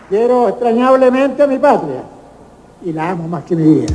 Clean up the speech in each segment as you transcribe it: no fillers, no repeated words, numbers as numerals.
Quiero extrañablemente a mi patria y la amo más que mi vida.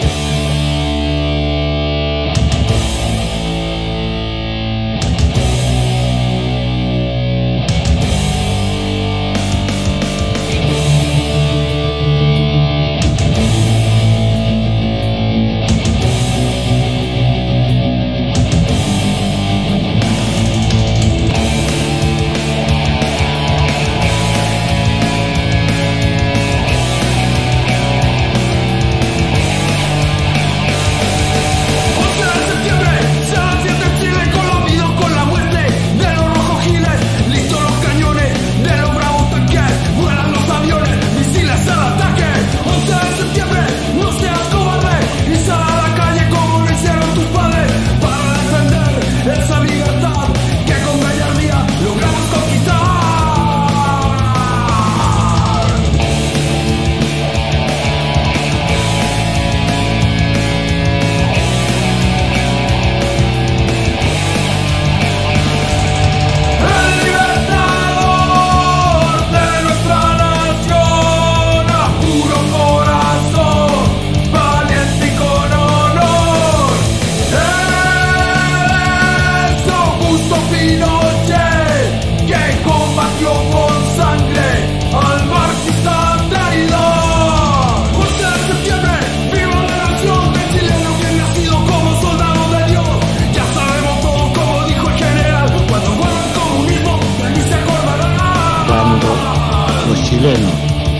Chilenos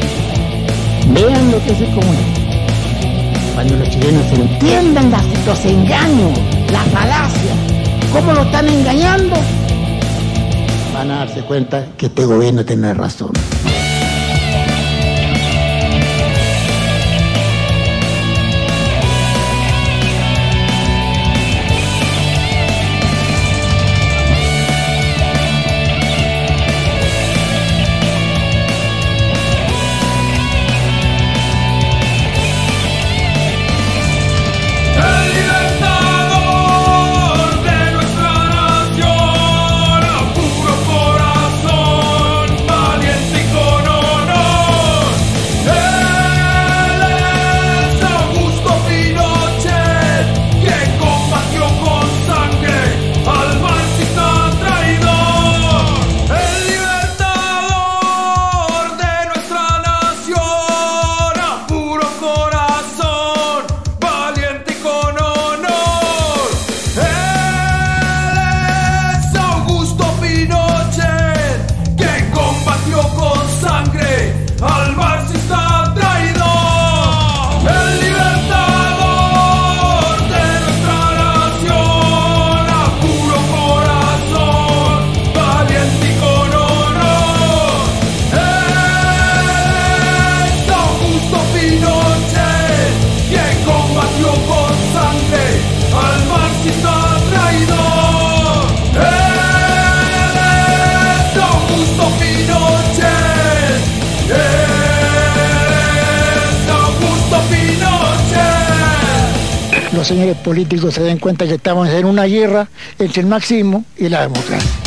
vean lo que es el comunismo, cuando los chilenos entiendan los engaños, las falacias, cómo lo están engañando, van a darse cuenta que este gobierno tiene razón. Los señores políticos se den cuenta que estamos en una guerra entre el marxismo y la democracia.